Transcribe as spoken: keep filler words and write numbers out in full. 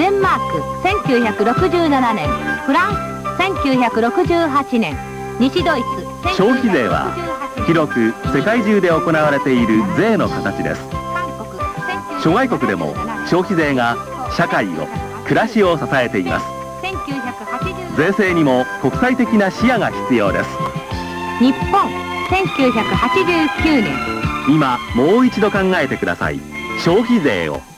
デンマークせんきゅうひゃくろくじゅうななねん、フランスせんきゅうひゃくろくじゅうはちねん、西ドイツ消費税は広く世界中で行われている税の形です。諸外国でも消費税が社会を暮らしを支えています。税制にも国際的な視野が必要です。 日本せんきゅうひゃくはちじゅうきゅうねん、 今もう一度考えてください。消費税を。